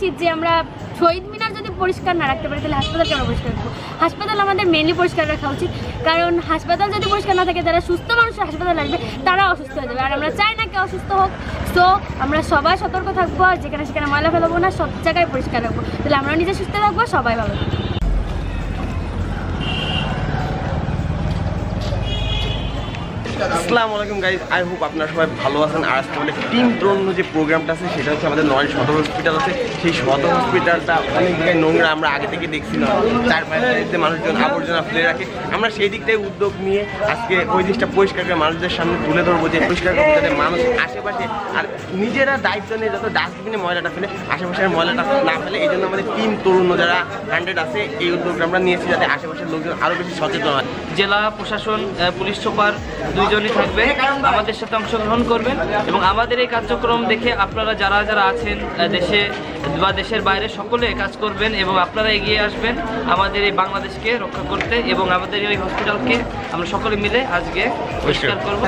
উচিত যে আমরা শহীদ মিনার যদি পরিষ্কার না রাখতে পারি তাহলে হাসপাতালকে আমরা পরিষ্কার রাখবো। হাসপাতাল আমাদের মেনলি পরিষ্কার রাখা উচিত, কারণ হাসপাতাল যদি পরিষ্কার না থাকে যারা সুস্থ মানুষ হাসপাতাল আসবে তারা অসুস্থ হয়ে যাবে, আর আমরা চাই না কেউ অসুস্থ হোক। সো আমরা সবাই সতর্ক থাকবো, আর যেখানে সেখানে ময়লা ফেলাবো না, সব জায়গায় পরিষ্কার রাখবো, তাহলে আমরা নিজে সুস্থ থাকবো, সবাই ভালো থাকবো। আসসালামু আলাইকুম গাইজ, আই হোপ আপনারা সবাই ভালো আছেন। আর আজকে আমাদের টিম তরুণ যে প্রোগ্রামটা আছে সেটা হচ্ছে আমাদের নয় সদর হসপিটাল আছে। সেই সদর হসপিটালটা অনেক জায়গায় নোংরা, আমরা আগে থেকে দেখছি না, চারপাশে মানুষজন আবর্জনা ফেলে রাখে। আমরা সেই দিকটাই উদ্যোগ নিয়ে আজকে ওই জিনিসটা পরিষ্কার করে মানুষদের সামনে তুলে ধরবো, যে পরিষ্কার করবো যাতে মানুষ আশেপাশে আর নিজেরা দায়িত্ব নিয়ে যত ডাস্টবিনে ময়লাটা ফেলে আশেপাশের ময়লাটা না ফেলে। এই জন্য আমাদের টিম তরুণ যারা 100 আছে এই উদ্যোগটা আমরা নিয়েছি, যাতে আশেপাশের লোকজন আরও বেশি সচেতন হয়। জেলা প্রশাসন, পুলিশ সুপার দুইজনই থাকবে, আমাদের সাথে অংশগ্রহণ করবেন এবং আমাদের এই কার্যক্রম দেখে আপনারা যারা যারা আছেন দেশে বা দেশের বাইরে সকলে কাজ করবেন এবং আপনারা এগিয়ে আসবেন আমাদের এই বাংলাদেশকে রক্ষা করতে এবং আমাদের এই হসপিটালকে আমরা সকলে মিলে আজকে পরিষ্কার করব।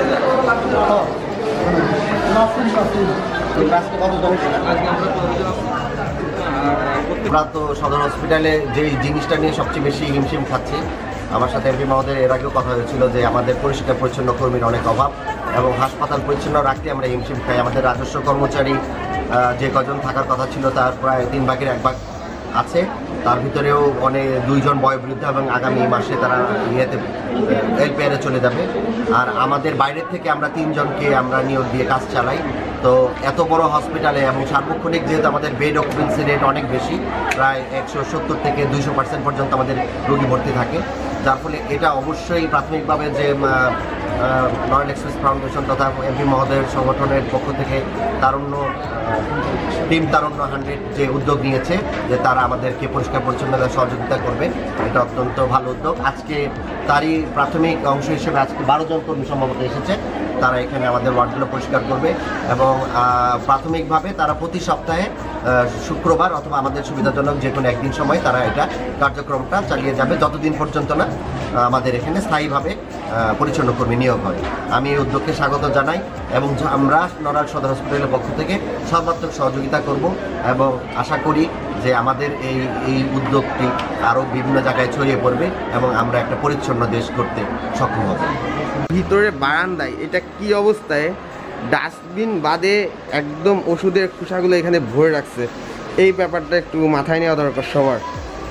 আমরা তো সদর হসপিটালে যে জিনিসটা নিয়ে সবচেয়ে বেশি হিমশিম খাচ্ছি, আমার সাথে এমপি মহোদয়ের এর আগেও কথা হয়েছিল যে আমাদের পরিষ্কার পরিচ্ছন্ন কর্মীর অনেক অভাব এবং হাসপাতাল পরিচ্ছন্ন রাখতে আমরা হিমশিম খাই। আমাদের রাজস্ব কর্মচারী যে কজন থাকার কথা ছিল তার প্রায় 3 ভাগের 1 ভাগ আছে, তার ভিতরেও অনেক 2 জন বয়োবৃদ্ধ এবং আগামী মাসে তারা এলপিআরে চলে যাবে। আর আমাদের বাইরের থেকে আমরা 3 জনকে আমরা নিয়োগ দিয়ে কাজ চালাই। তো এত বড় হসপিটালে এবং সার্বক্ষণিক যেহেতু আমাদের বেড অকুপেন্সি রেট অনেক বেশি, প্রায় 170 থেকে 200% পর্যন্ত আমাদের রোগী ভর্তি থাকে, যার ফলে এটা অবশ্যই প্রাথমিকভাবে যে নরেল এক্সপ্রেস ফাউন্ডেশন তথা এমপি মহোদয়ের সংগঠনের পক্ষ থেকে টিম তারুণ্য 100 যে উদ্যোগ নিয়েছে যে তারা আমাদেরকে পরিষ্কার পরিচ্ছন্নতা সহযোগিতা করবে, এটা অত্যন্ত ভালো উদ্যোগ। আজকে তারই প্রাথমিক অংশ হিসেবে আজকে 12 জন কর্মী সম্ভবত এসেছে, তারা এখানে আমাদের ওয়ার্ডগুলো পরিষ্কার করবে এবং প্রাথমিকভাবে তারা প্রতি সপ্তাহে শুক্রবার অথবা আমাদের সুবিধাজনক যে কোনো একদিন সময় তারা এটা কার্যক্রমটা চালিয়ে যাবে, যতদিন পর্যন্ত না আমাদের এখানে স্থায়ীভাবে পরিচ্ছন্ন কর্মী নিয়োগ হয়। আমি এই উদ্যোগকে স্বাগত জানাই এবং আমরা নড়াইল সদর হসপিটালের পক্ষ থেকে সর্বাত্মক সহযোগিতা করব এবং আশা করি যে আমাদের এই উদ্যোগটি আরও বিভিন্ন জায়গায় ছড়িয়ে পড়বে এবং আমরা একটা পরিচ্ছন্ন দেশ করতে সক্ষম হব। ভিতরে বারান্দায় এটা কি অবস্থায়, ডাস্টবিন বাদে একদম ওষুধের খোসাগুলো এখানে ভরে রাখছে, এই ব্যাপারটা একটু মাথায় নেওয়া দরকার সবার।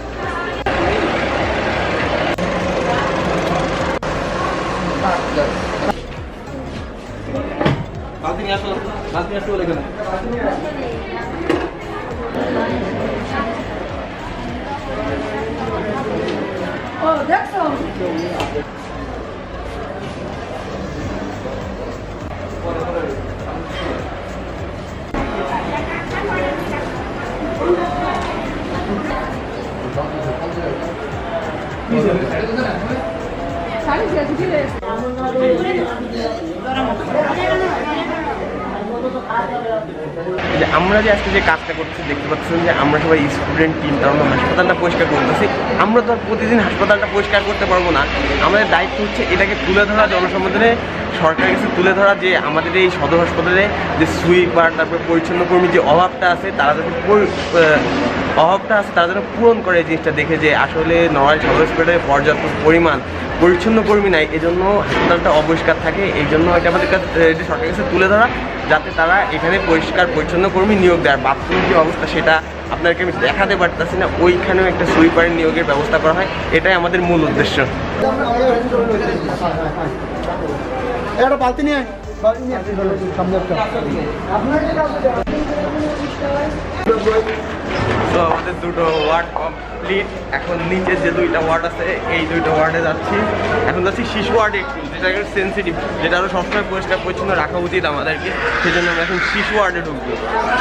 আমরা যে আজকে যে কাজটা করছি দেখতে পাচ্ছেন যে আমরা সবাই স্টুডেন্ট টিম, কারণ হাসপাতালটা পরিষ্কার করতেছি। আমরা তো প্রতিদিন হাসপাতালটা পরিষ্কার করতে পারবো না, আমাদের দায়িত্ব হচ্ছে এটাকে তুলে ধরা, জনসম্বোধনে সরকারের কাছে তুলে ধরা যে আমাদের এই সদর হাসপাতালে যে সুইপার তারপরে পরিচ্ছন্ন কর্মী যে অভাবটা আছে তারা যাতে তারা যেন পূরণ করে এই জিনিসটা দেখে যে আসলে নড়াইল সদর হসপিটালে পর্যাপ্ত পরিমাণ পরিচ্ছন্ন কর্মী নাই, এই জন্য হাসপাতালটা অপরিষ্কার থাকে। এই জন্য এটা আমাদের কাছে সরকারের কাছে তুলে ধরা যাতে তারা এখানে পরিষ্কার পরিচ্ছন্ন কর্মী নিয়োগ দেয়। বাথরুমের যে অবস্থা সেটা আপনাকে আমি দেখাতে পারতেছি না, ওইখানেও একটা সুইপারের নিয়োগের ব্যবস্থা করা হয়, এটাই আমাদের মূল উদ্দেশ্য। তো আমাদের 2টো ওয়ার্ড কমপ্লিট, এখন নিচে যে 2টা ওয়ার্ড আছে এই 2টা ওয়ার্ডে যাচ্ছি। এখন যাচ্ছি শিশু ওয়ার্ডে, একটু যেটা একটু সেন্সিটিভ, যেটা আরও সবসময় পরিষ্কার পরিচ্ছন্ন রাখা উচিত আমাদেরকে, সেই জন্য আমরা এখন শিশু ওয়ার্ডে ঢুকবো।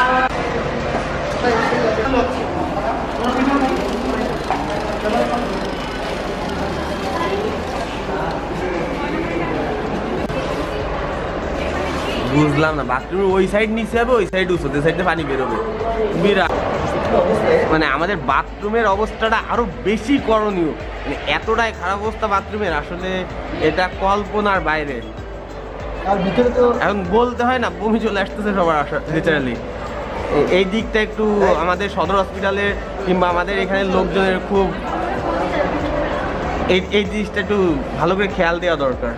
বুঝলাম না, বাথরুমের ওই সাইড নিচে হবে, ওই সাইড উঁচুতে সাইডে পানি বেরোবে, বিরাট মানে আমাদের বাথরুমের অবস্থাটা আরো বেশি করণীয়, মানে এতটাই খারাপ অবস্থা বাথরুমের, আসলে এটা কল্পনার বাইরে। আর ভিতরে তো এখন বলতে হয় না, বমি চলে আসতেছে সবার লিটারালি। এই দিকটা একটু আমাদের সদর হসপিটালের কিংবা আমাদের এখানে লোকজনের খুব এই জিনিসটা একটু ভালো করে খেয়াল দেওয়া দরকার।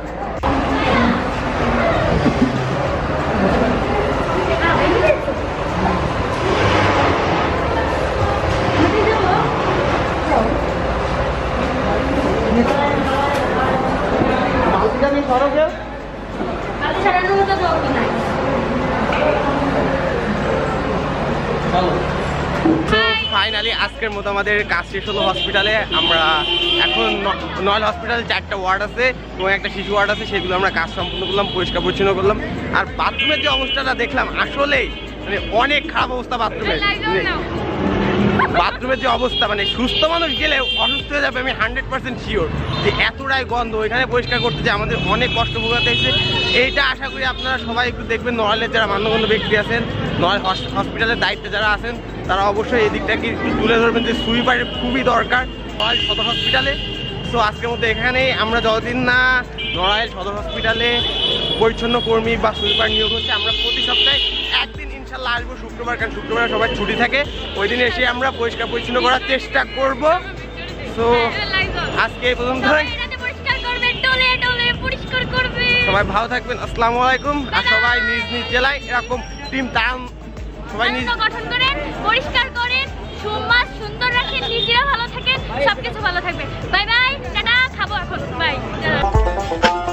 ফাইনালি আজকের মতো আমাদের কাজ শেষ হলো হসপিটালে। আমরা এখন নয়ল হসপিটালে 4টা ওয়ার্ড আছে এবং একটা শিশু ওয়ার্ড আছে, সেগুলো আমরা কাজ সম্পূর্ণ করলাম, পরিষ্কার পরিচ্ছন্ন করলাম। আর বাথরুমের যে অবস্থাটা দেখলাম আসলেই মানে অনেক খারাপ অবস্থা বাথরুমের যে অবস্থা, মানে সুস্থ মানুষ গেলে অসুস্থ হয়ে যাবে আমি 100% শিওর। যে এতটাই গন্ধ ওইখানে পরিষ্কার করতে যে আমাদের অনেক কষ্ট ভোগাতে হয়েছে। এইটা আশা করি আপনারা সবাই একটু দেখবেন, নয়লের যারা মান্যগণ্য ব্যক্তি আছেন, নয় হসপিটালের দায়িত্বে যারা আছেন, তারা অবশ্যই এই দিকটাকে একটু তুলে ধরবেন যে সুইপারের খুবই দরকার নড়াইল সদর হসপিটালে। সো আজকের মধ্যে এখানেই, আমরা যতদিন না নড়াইল সদর হসপিটালে পরিচ্ছন্ন কর্মী বা সুইপার নিয়োগ হচ্ছে, আমরা প্রতি সপ্তাহে একদিন ইনশাল্লাহ আসবো শুক্রবার, কারণ শুক্রবার সবাই ছুটি থাকে, ওই দিন এসে আমরা পরিষ্কার পরিচ্ছন্ন করার চেষ্টা করব। সো আজকে এই পর্যন্ত, সবাই ভালো থাকবেন, আসসালামু আলাইকুম। আর সবাই নিজ নিজ জেলায় এরকম টিম সবাই নিজ গঠন করেন, পরিষ্কার করেন, সমাজ সুন্দর রাখেন, নিজেরা ভালো থাকেন, সবকিছু ভালো থাকবে। বাই বাই, টাটা, খাবো এখন, বাই।